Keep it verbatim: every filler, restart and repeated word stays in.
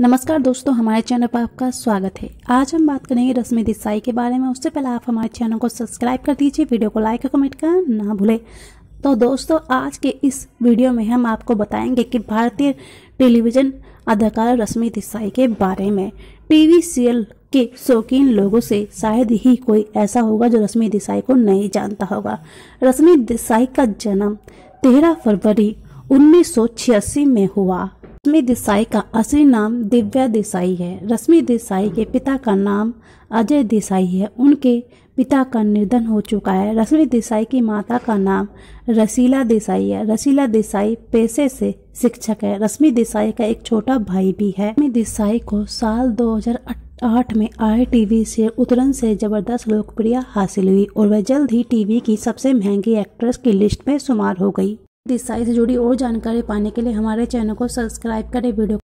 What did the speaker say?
नमस्कार दोस्तों, हमारे चैनल पर आपका स्वागत है। आज हम बात करेंगे रश्मि देसाई के बारे में। उससे पहले आप हमारे चैनल को सब्सक्राइब कर दीजिए, वीडियो को लाइक और कमेंट करना ना भूलें। तो दोस्तों, आज के इस वीडियो में हम आपको बताएंगे कि भारतीय टेलीविजन अदाकारा रश्मि देसाई के बारे में। टीवी सीरियल के शौकीन लोगों से शायद ही कोई ऐसा होगा जो रश्मि देसाई को नहीं जानता होगा। रश्मि देसाई का जन्म तेरह फरवरी उन्नीस सौ छियासी में हुआ। रश्मि देसाई का असली नाम दिव्या देसाई है। रश्मि देसाई के पिता का नाम अजय देसाई है। उनके पिता का निधन हो चुका है। रश्मि देसाई की माता का नाम रसीला देसाई है। रसीला देसाई पेशे से शिक्षक है। रश्मि देसाई का एक छोटा भाई भी है। रश्मि देसाई को साल दो हज़ार आठ में आए टीवी से उतरन से जबरदस्त लोकप्रियता हासिल हुई और वह जल्द ही टीवी की सबसे महंगी एक्ट्रेस की लिस्ट में शुमार हो गई। देसाई से जुड़ी और जानकारी पाने के लिए हमारे चैनल को सब्सक्राइब करें। वीडियो